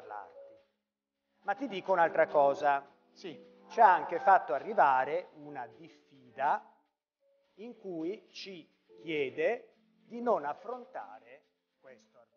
parlarti. Ma ti dico un'altra cosa. Sì. Ci ha anche fatto arrivare una diffida in cui ci chiede di non affrontare questo argomento.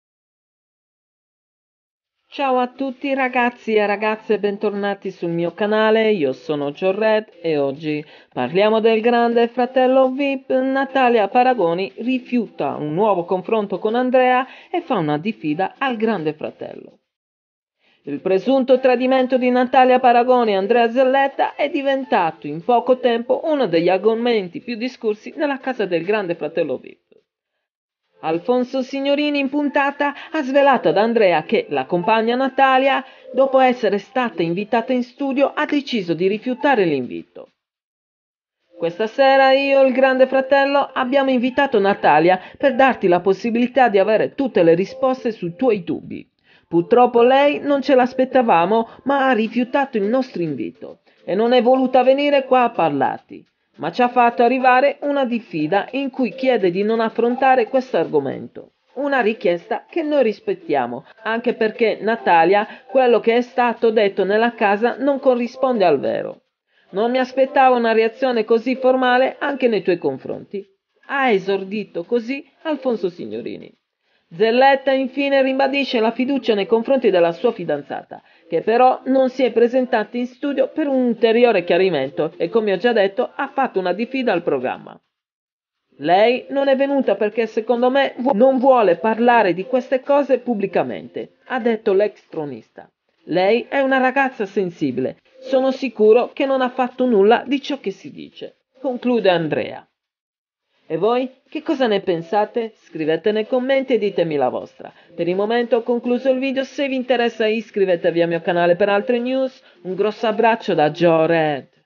Ciao a tutti ragazzi e ragazze, bentornati sul mio canale, io sono Giorret e oggi parliamo del grande fratello VIP. Natalia Paragoni rifiuta un nuovo confronto con Andrea e fa una diffida al grande fratello. Il presunto tradimento di Natalia Paragoni e Andrea Zelletta è diventato in poco tempo uno degli argomenti più discussi nella casa del grande fratello VIP. Alfonso Signorini in puntata ha svelato ad Andrea che la compagna Natalia, dopo essere stata invitata in studio, ha deciso di rifiutare l'invito. Questa sera io e il grande fratello abbiamo invitato Natalia per darti la possibilità di avere tutte le risposte sui tuoi dubbi. Purtroppo lei non ce l'aspettavamo, ma ha rifiutato il nostro invito e non è voluta venire qua a parlarti. Ma ci ha fatto arrivare una diffida in cui chiede di non affrontare questo argomento. Una richiesta che noi rispettiamo, anche perché Natalia, quello che è stato detto nella casa non corrisponde al vero. Non mi aspettavo una reazione così formale anche nei tuoi confronti. Ha esordito così Alfonso Signorini. Zelletta infine ribadisce la fiducia nei confronti della sua fidanzata, che però non si è presentata in studio per un ulteriore chiarimento e, come ho già detto, ha fatto una diffida al programma. Lei non è venuta perché secondo me non vuole parlare di queste cose pubblicamente, ha detto l'ex tronista. Lei è una ragazza sensibile, sono sicuro che non ha fatto nulla di ciò che si dice, conclude Andrea. E voi che cosa ne pensate? Scrivete nei commenti e ditemi la vostra. Per il momento ho concluso il video, se vi interessa iscrivetevi al mio canale per altre news. Un grosso abbraccio da Joe Red.